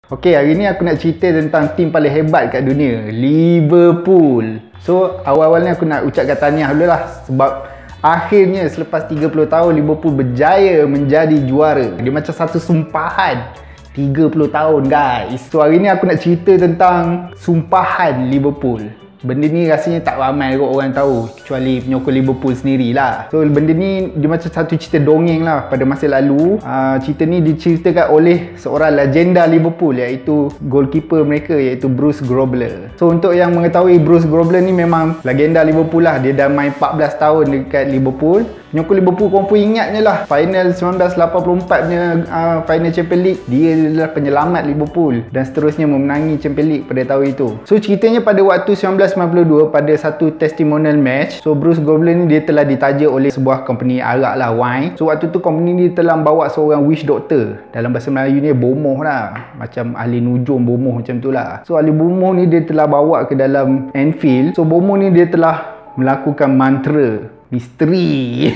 Okey, hari ni aku nak cerita tentang tim paling hebat kat dunia, Liverpool. So, awal-awalnya aku nak ucapkan tahniah dulu lah, sebab akhirnya selepas 30 tahun Liverpool berjaya menjadi juara. Dia macam satu sumpahan 30 tahun guys. So, hari ni aku nak cerita tentang sumpahan Liverpool. Benda ni rasanya tak ramai kot orang tahu, kecuali penyokong Liverpool sendirilah. So benda ni dia macam satu cerita dongeng lah pada masa lalu. Cerita ni diceritakan oleh seorang legenda Liverpool, iaitu goalkeeper mereka, iaitu Bruce Grobbelaar. So untuk yang mengetahui, Bruce Grobbelaar ni memang legenda Liverpool lah. Dia dah main 14 tahun dekat Liverpool. Penyokong Liverpool korang pun ingatnya lah, final 1984 punya final Champions League, dia adalah penyelamat Liverpool dan seterusnya memenangi Champions League pada tahun itu. So ceritanya pada waktu 1992, pada satu testimonial match, so Bruce Grobbelaar ni dia telah ditaja oleh sebuah company arak lah, wine. So waktu tu company ni telah bawa seorang witch doctor, dalam bahasa Melayu ni bomoh lah, macam ahli nujum bomoh macam tu lah. So ahli bomoh ni dia telah bawa ke dalam Anfield. So bomoh ni dia telah melakukan mantra misteri.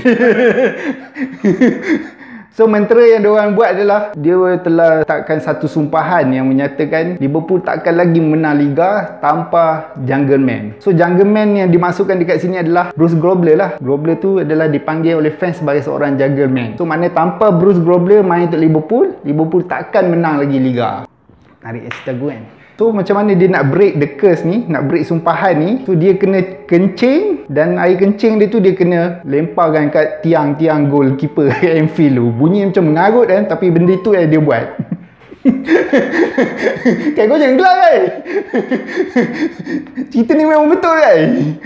So mantra yang diorang buat adalah dia telah letakkan satu sumpahan yang menyatakan Liverpool takkan lagi menang Liga tanpa Jungle Man. So Jungle Man yang dimasukkan dekat sini adalah Bruce Grobbelaar lah. Grobbelaar tu adalah dipanggil oleh fans sebagai seorang Jungle Man. So maknanya tanpa Bruce Grobbelaar main untuk Liverpool, Liverpool takkan menang lagi Liga. Tarik cerita gue kan. So macam mana dia nak break the curse ni, nak break sumpahan ni. So dia kena kencing, dan air kencing dia tu dia kena lemparkan kat tiang-tiang goalkeeper kat Anfield tu. Bunyi macam mengarut kan, tapi benda tu yang dia buat. Kan kau jangan gelak kan. Cerita ni memang betul kan.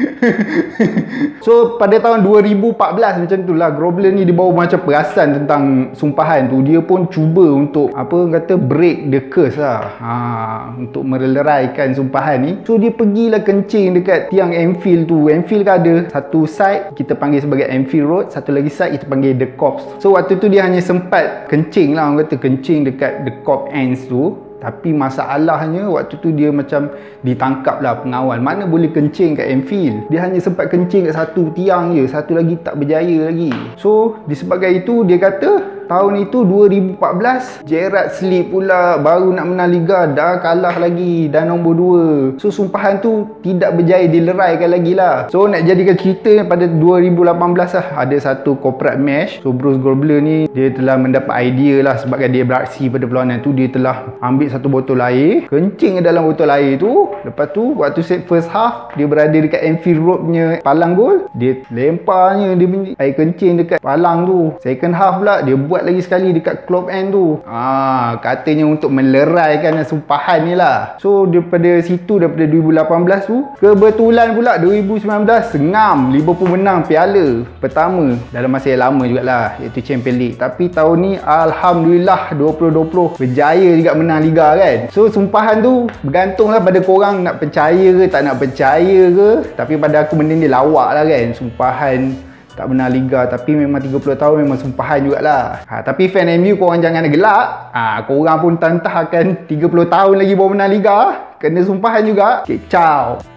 So pada tahun 2014 macam tu lah, Grobbelaar ni dia bawa macam perasan tentang sumpahan tu. Dia pun cuba untuk break the curse lah, untuk meleraikan sumpahan ni. So dia pergilah kencing dekat tiang Anfield tu. Anfield kan ada satu side kita panggil sebagai Anfield Road, satu lagi side kita panggil The Cops. So waktu tu dia hanya sempat kencing lah, orang kata kencing dekat The Cop ends tu. Tapi masalahnya waktu tu dia macam ditangkap lah pengawal. Mana boleh kencing kat Anfield. Dia hanya sempat kencing kat satu tiang je, satu lagi tak berjaya lagi. So disebabkan itu dia kata tahun itu 2014 Gerrard slip pula, baru nak menang Liga dah kalah lagi, dah nombor 2. So sumpahan tu tidak berjaya dileraikan lagi lah. So nak jadikan cerita pada 2018 lah, ada satu corporate match. So Bruce Grobbelaar ni dia telah mendapat idea lah, sebabkan dia beraksi pada perlawanan tu. Dia telah ambil satu botol air, kencing dalam botol air tu. Lepas tu waktu set first half, dia berada dekat Anfield Road punya palang gol, dia lemparnya dia punya air kencing dekat palang tu. Second half pula dia buat lagi sekali dekat Klopp end tu. Katanya untuk meleraikan sumpahan ni lah. So daripada situ, daripada 2018 tu, kebetulan pula 2019 ngam Liverpool menang piala pertama dalam masa yang lama jugalah, iaitu Champions League. Tapi tahun ni alhamdulillah 2020 berjaya juga menang Liga kan. So sumpahan tu bergantunglah pada korang nak percaya ke tak nak percaya ke. Tapi pada aku benda ni lawak lah kan, sumpahan tak menang Liga. Tapi memang 30 tahun memang sumpahan jugalah. Tapi fan MU korang jangan gelak. Korang pun tantah akan 30 tahun lagi baru menang Liga, kena sumpahan juga. Okay, ciao.